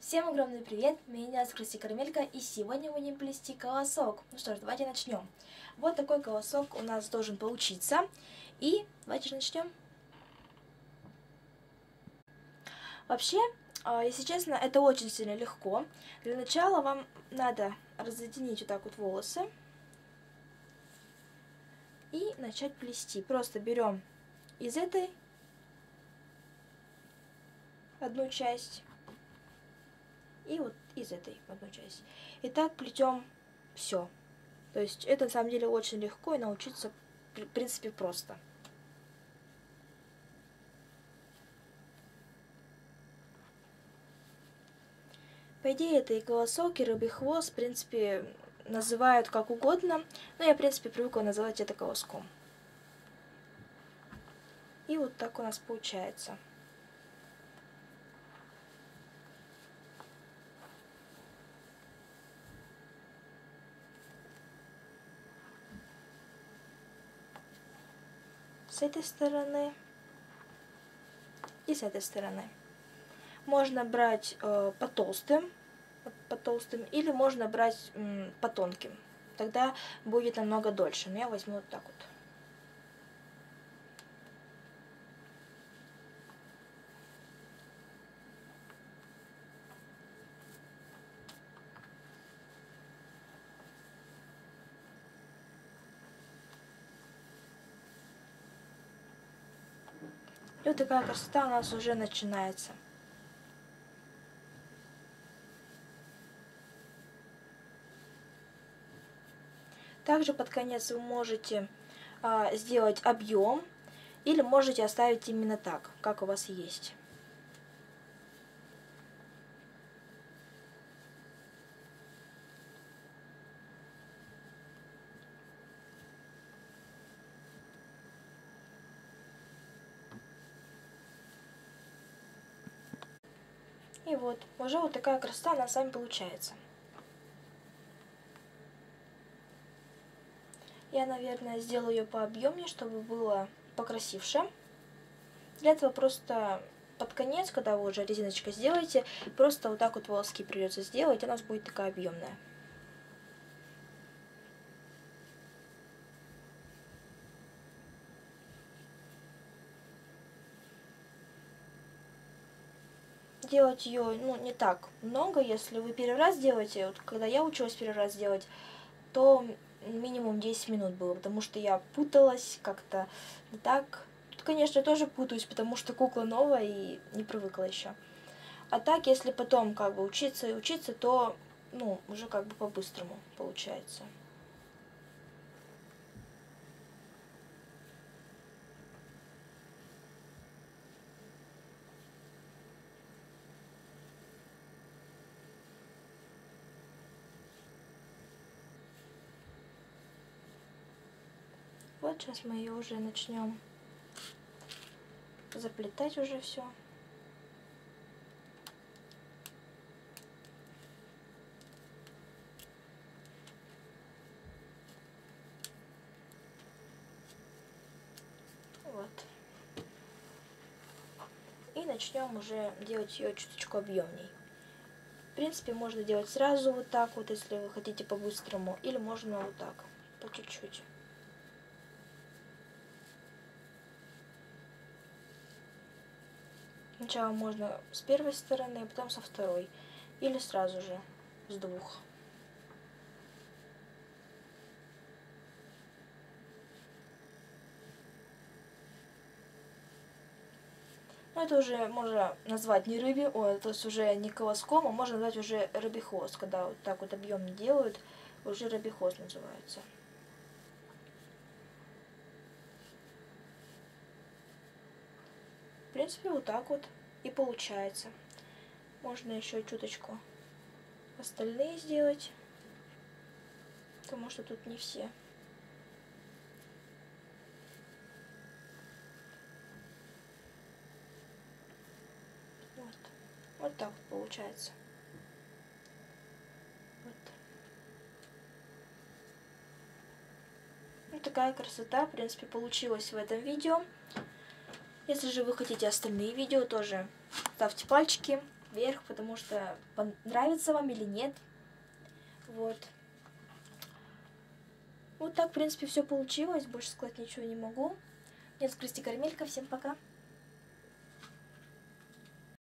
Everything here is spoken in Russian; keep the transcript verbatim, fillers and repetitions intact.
Всем огромный привет, меня зовут Кристи Карамелька, и сегодня мы будем плести колосок. Ну что ж, давайте начнем. Вот такой колосок у нас должен получиться, и давайте же начнем. Вообще, если честно, это очень сильно легко. Для начала вам надо разоединить вот так вот волосы и начать плести. Просто берем из этой одну часть и вот из этой одну часть. И так плетем все. То есть это на самом деле очень легко и научиться в принципе просто. По идее, это и колосок, и рыбий хвост, в принципе, называют как угодно, но я, в принципе, привыкла называть это колоском. И вот так у нас получается. С этой стороны и с этой стороны. Можно брать э, по толстым, по толстым, или можно брать м, по тонким. Тогда будет намного дольше. Но я возьму вот так вот. И вот такая красота у нас уже начинается. Также под конец вы можете а, сделать объем, или можете оставить именно так, как у вас есть. И вот, уже вот такая красота у нас с вами получается. Я, наверное, сделаю ее пообъемнее, чтобы было покрасивше. Для этого просто под конец, когда вы уже резиночкой сделаете, просто вот так вот волоски придется сделать, и у нас будет такая объемная. Делать ее, ну, не так много, если вы первый раз делаете. Вот когда я училась первый раз делать, то минимум десять минут было, потому что я путалась как-то не так. Тут, конечно, я тоже путаюсь, потому что кукла новая и не привыкла еще. А так, если потом как бы учиться и учиться, то, ну, уже как бы по-быстрому получается. Вот сейчас мы ее уже начнем заплетать уже все. Вот. И начнем уже делать ее чуточку объемней. В принципе, можно делать сразу вот так вот, если вы хотите по-быстрому, или можно вот так, по чуть-чуть. Сначала можно с первой стороны, а потом со второй. Или сразу же с двух. Но это уже можно назвать не рыбий, ой, то есть уже не колоском, а можно назвать уже рыбий хвост. Когда вот так вот объемно делают, уже рыбий хвост называется. В принципе, вот так вот и получается. Можно еще чуточку остальные сделать, потому что тут не все. Вот, вот так вот получается. Вот. Вот такая красота, в принципе, получилась в этом видео. Если же вы хотите остальные видео, тоже ставьте пальчики, вверх, потому что нравится вам или нет. Вот. Вот так, в принципе, все получилось. Больше сказать ничего не могу. Меня зовут Карамелька. Всем пока.